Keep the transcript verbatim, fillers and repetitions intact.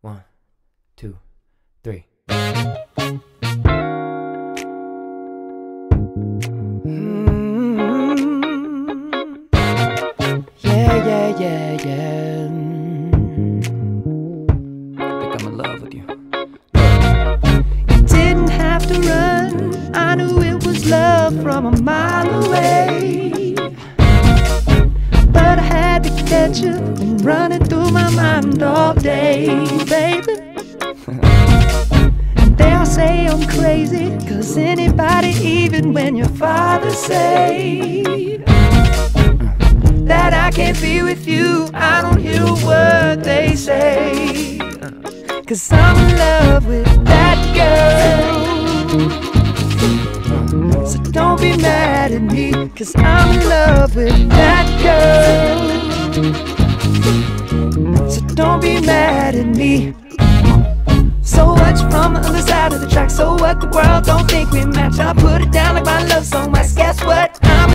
One, two, three. Mm-hmm. Yeah, yeah, yeah, yeah. I think I'm in love with you. You didn't have to run, I knew it was love from a mile away. But I had to catch you and run it through my mind all day, baby. They'll say I'm crazy, cause anybody, even when your father say that I can't be with you, I don't hear a word they say. Cause I'm in love with that girl. So don't be mad at me, cause I'm in love with that girl. So don't be mad at me. So much from the other side of the track. So what, the world don't think we match. I put it down like my love song. Mas guess what?